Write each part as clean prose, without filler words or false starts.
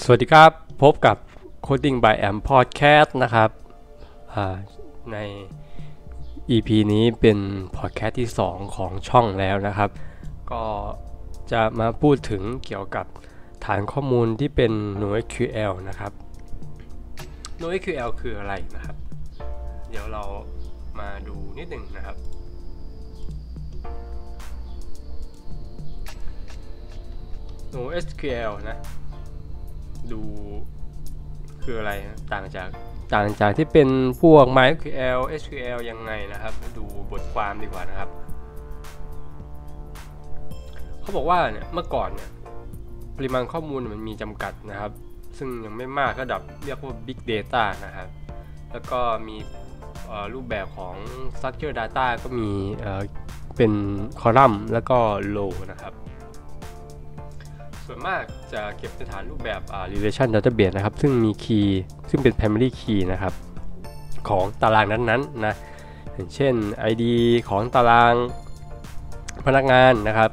สวัสดีครับพบกับ Coding by Am Podcast นะครับใน EP นี้เป็น Podcast ที่2ของช่องแล้วนะครับก็จะมาพูดถึงเกี่ยวกับฐานข้อมูลที่เป็น NoSQL นะครับ NoSQL คืออะไรนะครับเดี๋ยวเรามาดูนิดหนึ่งนะครับNoSQL นะดูคืออะไรนะต่างจากที่เป็นพวก MySQL SQL ยังไงนะครับดูบทความดีกว่านะครับเขาบอกว่าเนี่ยเมื่อก่อนเนี่ยปริมาณข้อมูลมันมีจำกัดนะครับซึ่งยังไม่มากระดับเรียกว่า Big Data นะครับแล้วก็มีรูปแบบของ Structure Data ก็มีเป็นคอลัมน์แล้วก็ Row นะครับส่วนมากจะเก็บในฐานรูปแบบrelation database นะครับซึ่งมี key ซึ่งเป็น primary key นะครับของตารางนั้นๆนะอย่างเช่น ID ของตารางพนักงานนะครับ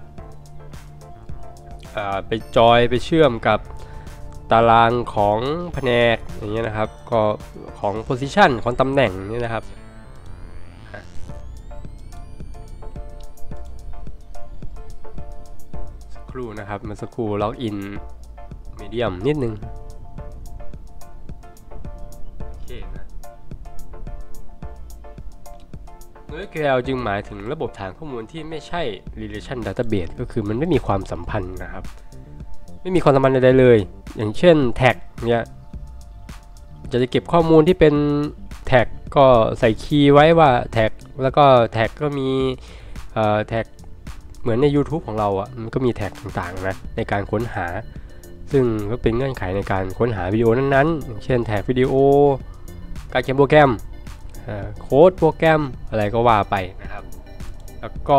ไปจอยไปเชื่อมกับตารางของแผนกอย่างเงี้ยนะครับก็ของ position ของตำแหน่งนี่นะครับนะครับเมื่อสักครู่ล็อกอินมีเดียมนิดนึงโอเคนะ NoSQL จึงหมายถึงระบบฐานข้อมูลที่ไม่ใช่ relation database ก็คือมันไม่มีความสัมพันธ์นะครับไม่มีความสัมพันธ์ใดๆเลยอย่างเช่นแท็กเนี่ยจะเก็บข้อมูลที่เป็นแท็กก็ใส่คีย์ไว้ว่าแท็กแล้วก็แท็กก็มีแท็กเหมือนใน YouTube ของเรามันก็มีแท็กต่างๆนะในการค้นหาซึ่งก็เป็นเงื่อนไขในการค้นหาวิดีโอนั้นๆอย่างเช่นแท็กวิดีโอการเขียนโปรแกรมโค้ดโปรแกรมอะไรก็ว่าไปนะครับแล้วก็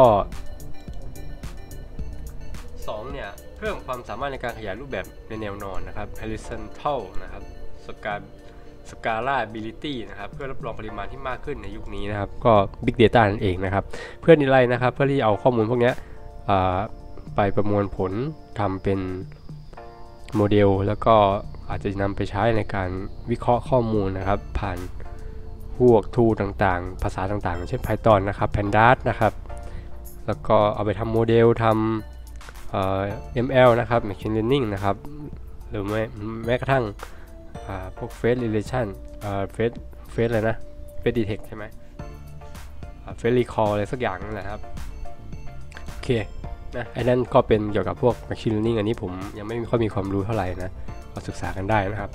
2เนี่ยเพิ่มความสามารถในการขยายรูปแบบในแนวนอนนะครับ horizontal นะครับ scalability นะครับเพื่อรับรองปริมาณที่มากขึ้นในยุคนี้นะครับก็ big data นั่นเองนะครับเพื่ออะไรนะครับเพื่อที่เอาข้อมูลพวกนี้ไปประมวลผลทำเป็นโมเดลแล้วก็อาจจะนำไปใช้ในการวิเคราะห์ข้อมูลนะครับผ่านพวก tool ต่างๆภาษาต่างๆเช่น Python นะครับ Pandas นะครับแล้วก็เอาไปทำโมเดลทำML นะครับ Machine Learning นะครับหรือแม้กระทั่งพวก Face Relation Face อะไรนะ Face Detect ใช่ไหมFace Recall อะไรสักอย่างนั่นแหละครับโอเคนะไอ้นั่นก็เป็นเกี่ยวกับพวก Machine Learning อันนี้ผมยังไม่ค่อยมีความรู้เท่าไหร่นะก็ศึกษากันได้นะครับ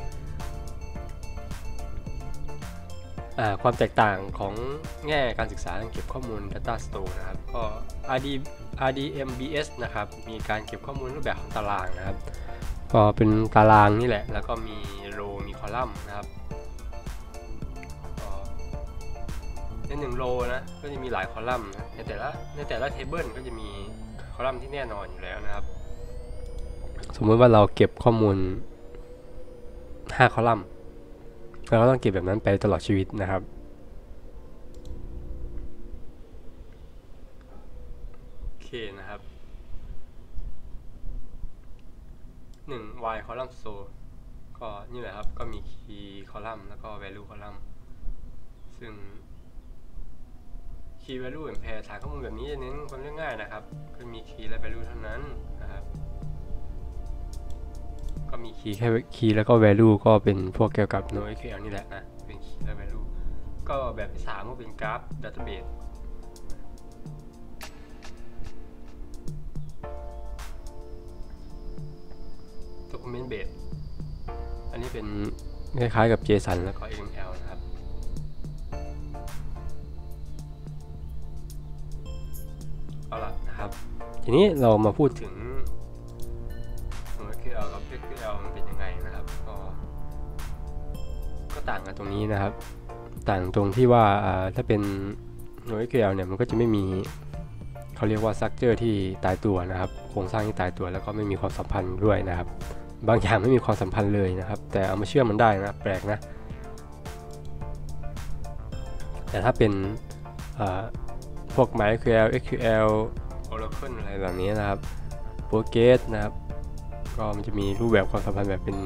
ความแตกต่างของแง่การศึกษาการเก็บข้อมูล Data Store นะครับก็ RDMBS นะครับมีการเก็บข้อมูลรูปแบบของตารางนะครับก็เป็นตารางนี่แหละแล้วก็มีโรมีคอลัมน์นะครับใน1โรนะก็จะมีหลายคอลัมน์นะในแต่ละเทเบิลก็จะมีคอลัมน์ที่แน่นอนอยู่แล้วนะครับสมมติว่าเราเก็บข้อมูล5คอลัมน์เราก็ต้องเก็บแบบนั้นไปตลอดชีวิตนะครับโอเคนะครับ1 y column store ก็นี่แหละครับก็มี key column แล้วก็ value column ซึ่ง key value pair ฐานข้อมูลแบบนี้จะเน้นความเรียบง่ายนะครับก็มี key และ value เท่านั้นนะครับก็มี key แค่ key แล้วก็ value ก็เป็นพวกเกี่ยวกับ NoSQL นี่แหละนะเป็น key และ value ก็แบบที่3ก็เป็น graph database document base อันนี้เป็นคล้ายๆกับ JSON แล้วก็ XML นะครับเอาล่ะนะครับทีนี้เรามาพูดถึง NoSQL กับ SQL มันเป็นยังไงนะครับก็ต่างกันตรงนี้นะครับต่างตรงที่ว่าถ้าเป็น NoSQL เนี่ยมันก็จะไม่มีเขาเรียกว่า structure ที่ตายตัวนะครับโครงสร้างที่ตายตัวแล้วก็ไม่มีความสัมพันธ์ด้วยนะครับบางอย่างไม่มีความสัมพันธ์เลยนะครับแต่เอามาเชื่อมมันได้นะแปลกนะแต่ถ้าเป็นพวก MySQL SQL Oracle อะไรแบบนี้นะครับ Postgres นะครับก็มันจะมีรูปแบบความสัมพันธ์แบบเป็น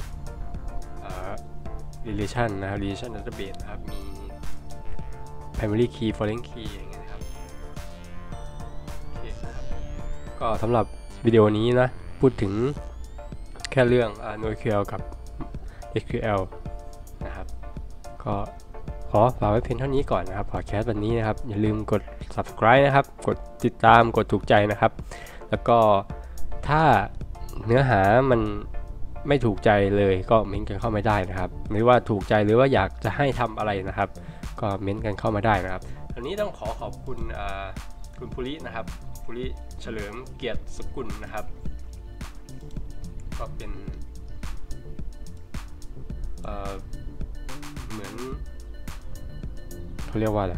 relation นะครับ relation database นะครับมี primary key foreign key อย่างเงี้ยนะครับโอเคนะครับก็สำหรับวิดีโอนี้นะพูดถึงแค่เรื่องNoSQL กับ SQL นะครับก็ขอฝากไว้เพียงเท่านี้ก่อนนะครับพอดแคสต์วันนี้นะครับอย่าลืมกด subscribe นะครับกดติดตามกดถูกใจนะครับแล้วก็ถ้าเนื้อหามันไม่ถูกใจเลยก็เม้นกันเข้ามาได้นะครับหรือว่าถูกใจหรือว่าอยากจะให้ทำอะไรนะครับก็เม้นกันเข้ามาได้นะครับอันนี้ต้องขอบคุณคุณภูรินะครับภูริเฉลิมเกียรติสกุลนะครับก็เป็นเหมือนเขาเรียกว่าอะไร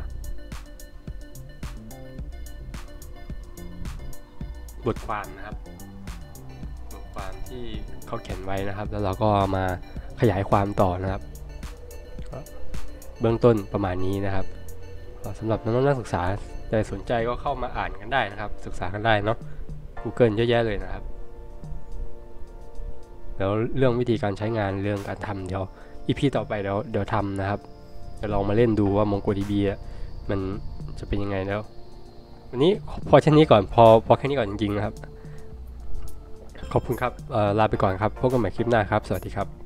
บทความนะครับบทความที่เขาเขียนไว้นะครับแล้วเราก็มาขยายความต่อนะครับเบื้องต้นประมาณนี้นะครับสำหรับน้องๆนักศึกษาใครสนใจก็เข้ามาอ่านกันได้นะครับศึกษากันได้เนาะ Google เยอะแยะเลยนะครับแล้วเรื่องวิธีการใช้งานเรื่องการทำเดี๋ยว EP ต่อไปเดี๋ยวทำนะครับจะลองมาเล่นดูว่า MongoDB มันจะเป็นยังไงแล้ววันนี้พอแค่นี้ก่อนพอแค่นี้ก่อนจริงๆนะครับขอบคุณครับลาไปก่อนครับพบกันใหม่คลิปหน้าครับสวัสดีครับ